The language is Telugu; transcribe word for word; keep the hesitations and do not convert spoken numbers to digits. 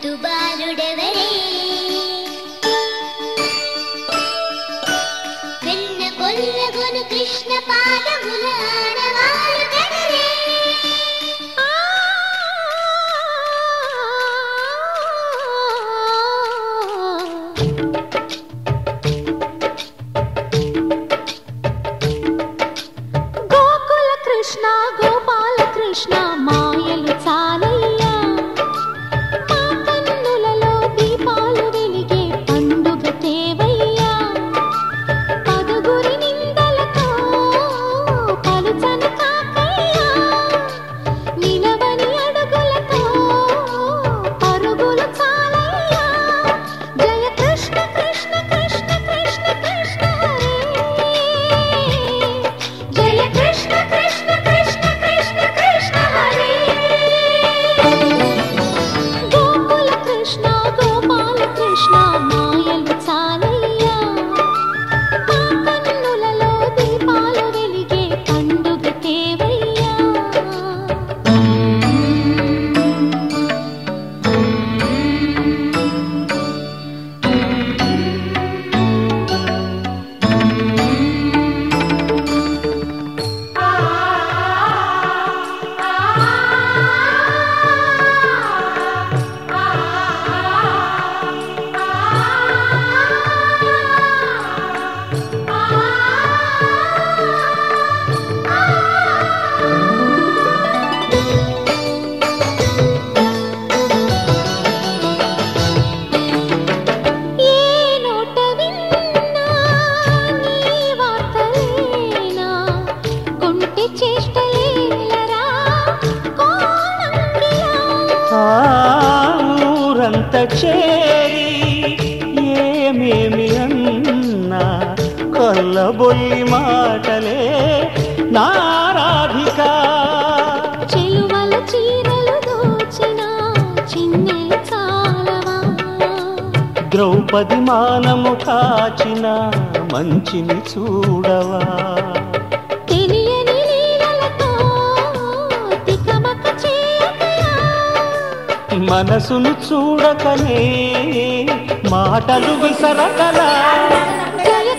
ముద్దు బాలుడెవరే వెన్న కొల్లగొను కృష్ణ పాదముల ఆనవాలు కదరే గోకుల కృష్ణ గోపాల కృష్ణ మాయలు చాలయ్యా మా కన్నులలో దీపాలు వెలిగే పండుగ తేవయ్యా పదగురి నిందలతో పలుచని కాకయ్యా నిలవని అడుగులతో పరుగులు చాలయ్యా జయ కృష్ణ కృష్ణ కృష్ణ కృష్ణ కృష్ణ హరే జయ కృష్ణ కృష్ణ కృష్ణ కృష్ణ కృష్ణ హరే గోకుల కృష్ణ గోపాల కృష్ణ మాయలు చాలయ్యా మా కన్నులలో దీపాలు వెలిగే పండుగ తేవయ్యా ఏ నోట విన్నా నీ వార్తలేనా కొంటె చేష్టలేలరా కోణంగిలా ఆ ఊరంత చేరి ఏమేమి అన్నా కొల్లబొల్లి మాటలే నారాధిక చెలువల చీరలు దోచిన చిన్నెలు చాలవా ద్రౌపది మానము కాచిన మంచిని చూడవా తెలియని లీలలతో తికమక చేయకయా మనసును చూడకనే మాటలు విసరకలా జయ